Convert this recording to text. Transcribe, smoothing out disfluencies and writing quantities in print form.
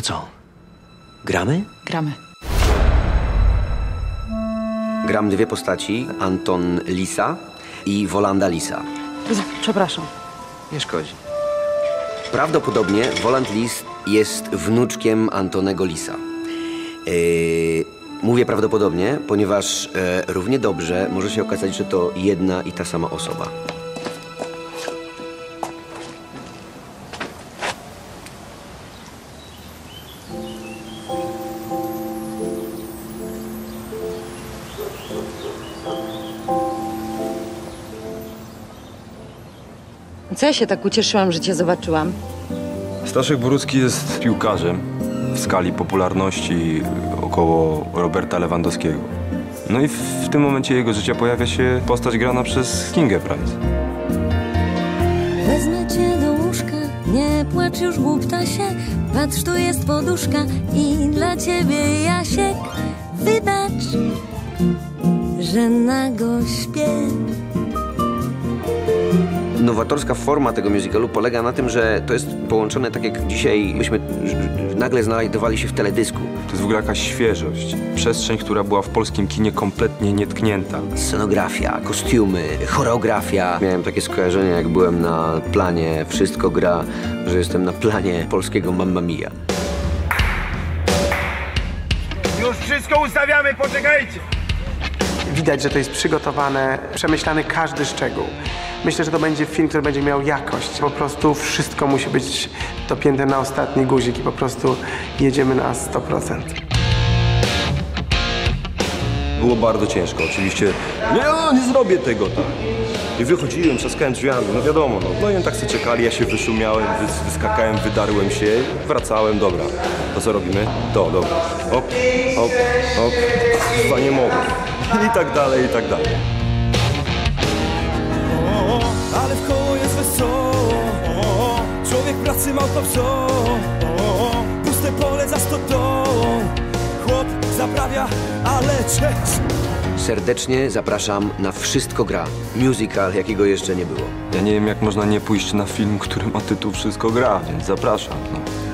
co? Gramy? Gramy. Gram dwie postaci, Anton Lisa i Wolanda Lisa. Przepraszam. Nie szkodzi. Prawdopodobnie Woland Lis jest wnuczkiem Antonego Lisa. Mówię prawdopodobnie, ponieważ równie dobrze może się okazać, że to jedna i ta sama osoba. Co ja się tak ucieszyłam, że cię zobaczyłam? Staszek Borucki jest piłkarzem w skali popularności około Roberta Lewandowskiego. No i w tym momencie jego życia pojawia się postać grana przez Kingę Price. Wezmę cię do łóżka, nie płacz już głuptasie, patrz tu jest poduszka i dla ciebie Jasiek. Wybacz, że nago śpię. Nowatorska forma tego musicalu polega na tym, że to jest połączone tak jak dzisiaj byśmy nagle znajdowali się w teledysku. To jest w ogóle jakaś świeżość. Przestrzeń, która była w polskim kinie kompletnie nietknięta. Scenografia, kostiumy, choreografia. Miałem takie skojarzenie, jak byłem na planie Wszystko gra, że jestem na planie polskiego Mamma Mia. Już wszystko ustawiamy, poczekajcie! Widać, że to jest przygotowane, przemyślany każdy szczegół. Myślę, że to będzie film, który będzie miał jakość. Po prostu wszystko musi być dopięte na ostatni guzik i po prostu jedziemy na 100%. Było bardzo ciężko, oczywiście. Nie zrobię tego, tak. I wychodziłem, trzaskałem drzwiami, no wiadomo, no. No i oni tak sobie czekali, ja się wyszumiałem, wyskakałem, wydarłem się, wracałem, dobra. To co robimy? To, dobra. Hop, hop, hop. Chyba nie mogę. I tak dalej, i tak dalej. Ale w koło jest wesoło, człowiek pracy mał to wso, puste pole za stodołą, chłop zaprawia, ale cześć. Serdecznie zapraszam na Wszystko gra. Musical, jakiego jeszcze nie było. Ja nie wiem, jak można nie pójść na film, który ma tytuł Wszystko gra, więc zapraszam. No.